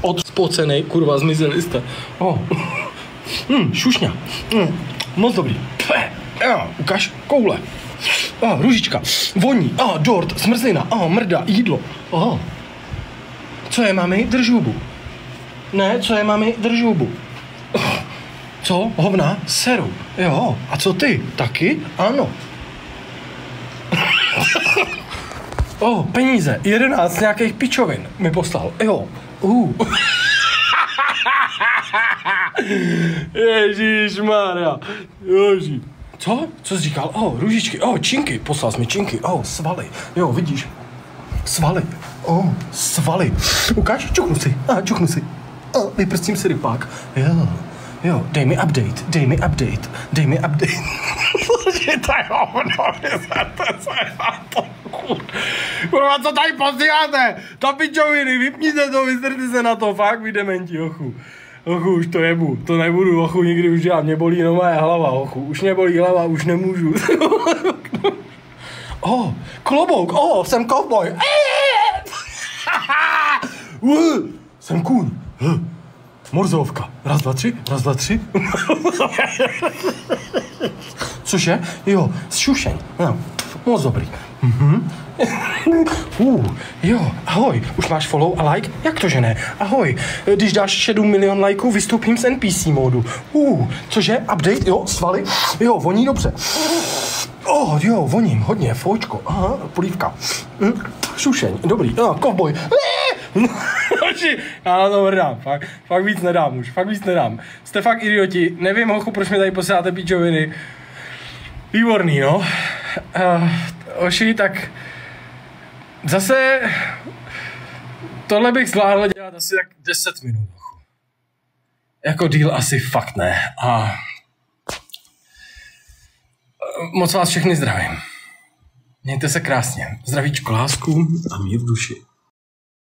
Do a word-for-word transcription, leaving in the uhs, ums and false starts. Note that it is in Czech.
od spocenej, kurva, zmizeli jste. Oh. Hmm, šušňa. Hmm, moc dobrý. Pfe. Jo, ukaž, koule. Oh, ružička, voní, oh, dort, smrzlina, oh, mrda, jídlo. Oh. Co je, mami? Drž hubu. Ne, co je, mami? Drž hubu. Oh. Co? Hovna? Seru. Jo, a co ty? Taky? Ano. Oh, peníze, jedenáct nějakých pičovin mi poslal. Jo. Uh. Ježíšmarja. Ježíš. Co? Co jsi říkal? Oh, růžičky, oh, činky, poslal jsi mi činky, oh, svaly, jo, vidíš, svaly, oh, svaly, ukáž, čuchnu si, ah, čuchnu si, oh, vyprstím si rypák, jo, jo, dej mi update, dej mi update, dej mi update, to je hovno, vyzerte se na to, kurva, co tady posíláte, ta pičoviny, vypněte to, vyzerte se na to, fakt, vy dementi, ochu. Ochu, už to jebu, to nebudu, ochu, nikdy už dělat, mě bolí no moje hlava, ochu, už mě bolí hlava, už nemůžu. Oh, klobouk, oh, jsem cowboy. uh, jsem kůň. Uh, morzovka, raz, dva, tři, raz, dva, tři. Cože? Jo, šušeň, no, moc dobrý. Mhm. uh, jo, ahoj, už máš follow a like? Jak to, že ne? Ahoj, když dáš sedm milion lajků, vystoupím z N P C módu. Uh, cože? Update? Jo, svaly? Jo, voní dobře. Oh, jo, voním, hodně, foučko, aha, polívka. Hm, šušeň, dobrý, ah, kovboj. Já to hrdám, fakt, fakt víc nedám už, fakt víc nedám. Jste fakt idioti, nevím, hochu, proč mi tady posíláte píčoviny. Výborný, no. Uh, oši, tak zase tohle bych zvládl dělat asi tak deset minut. Jako díl asi fakt ne. A moc vás všechny zdravím. Mějte se krásně. Zdravíčko, lásku a mír v duši.